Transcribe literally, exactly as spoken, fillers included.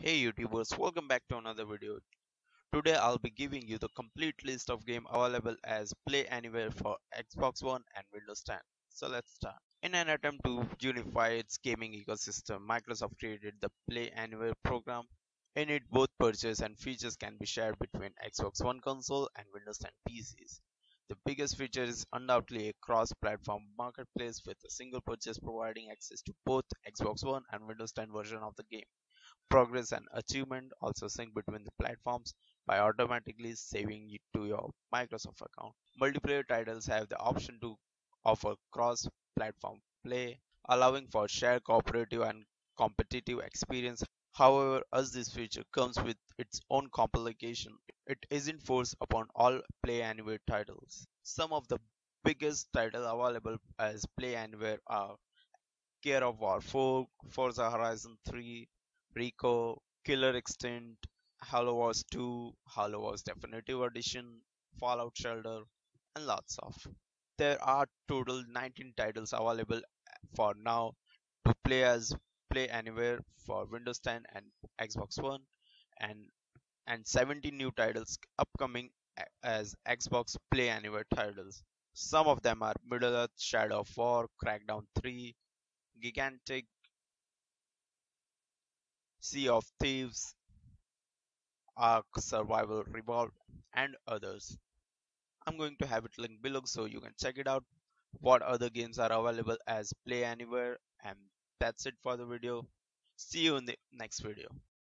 Hey YouTubers, welcome back to another video. Today I'll be giving you the complete list of games available as Play Anywhere for Xbox One and Windows ten. So let's start. In an attempt to unify its gaming ecosystem, Microsoft created the Play Anywhere program. In it, both purchase and features can be shared between Xbox One console and Windows ten P Cs. The biggest feature is undoubtedly a cross-platform marketplace with a single purchase providing access to both Xbox One and Windows ten version of the game. Progress and achievement also sync between the platforms by automatically saving it to your Microsoft account. Multiplayer titles have the option to offer cross-platform play, allowing for shared cooperative and competitive experience. However, as this feature comes with its own complication, it isn't forced upon all Play Anywhere titles. Some of the biggest titles available as Play Anywhere are Gear of War four, Forza Horizon three, Rico, Killer Extinct, Halo Wars two, Halo Wars Definitive Edition, Fallout Shelter, and lots of. There are total nineteen titles available for now to play as Play Anywhere for Windows ten and Xbox One, and and seventeen new titles upcoming a- as Xbox Play Anywhere titles. Some of them are Middle Earth Shadow of War, Crackdown three, Gigantic, Sea of Thieves, Ark Survival Revolved, and others. I'm going to have it linked below so you can check it out. What other games are available as Play Anywhere, and that's it for the video. See you in the next video.